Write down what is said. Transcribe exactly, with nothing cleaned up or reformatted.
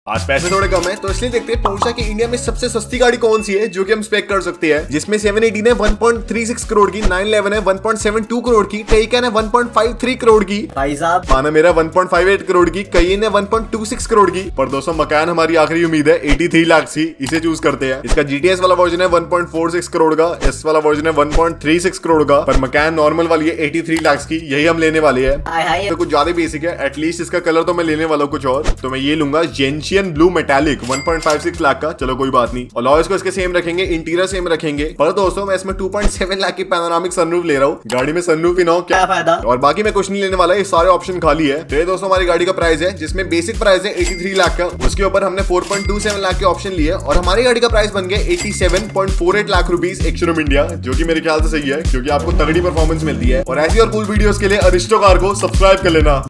आज पैसे थोड़े कम है तो इसलिए देखते हैं पोर्शा की इंडिया में सबसे सस्ती गाड़ी कौन सी है जो कि हम स्पेक कर सकते हैं, जिसमें सेवन एटीन है one point three six crore की, नाइन इलेवन है one point seven two crore की, टेकन है one point five three crore की, भाई साहब Panamera one point five eight crore की, कयन है one point two six crore की। पर दोस्तों मकान हमारी आखिरी उम्मीद है एटी थ्री लाख की, इसे चूज करते हैं। इसका जीटीएस वाला वर्जन है one point four six crore का, एस वाला वर्जन है one point three six crore का, पर मकान नॉर्मल वाली है एटी थ्री लाख की, यही हम लेने वाले हैं। तो कुछ ज्यादा बेसिक है, एटलीस्ट इसका कलर तो मैं लेने वाला हूं कुछ और, तो मैं ये लूंगा gentian blue metallic one point five six lakh का। चलो कोई बात नहीं, और लॉयर्स को इसके सेम रखेंगे, इंटीरियर सेम रखेंगे। पर दोस्तों मैं इसमें टू पॉइंट सेवन लाख की पैनोरामिक सनरूफ ले रहा हूँ, गाड़ी में सनरूफ ही ना हो क्या फायदा। और बाकी मैं कुछ नहीं लेने वाला, ये सारे ऑप्शन खाली है। तो ये दोस्तों हमारी गाड़ी का प्राइस है, जिसमें बेसिक प्राइस है एटी थ्री लाख का, उसके ऊपर हमने four point two seven lakh के ऑप्शन लिए और हमारी गाड़ी का प्राइस बन गया eighty seven point four eight lakh rupees ex showroom India, जो कि मेरे ख्याल से सही है क्योंकि आपको तगड़ी परफॉर्मेंस मिलती है। और ऐसी और कूल वीडियोस के लिए अरिस्टो कार को सब्सक्राइब कर लेना।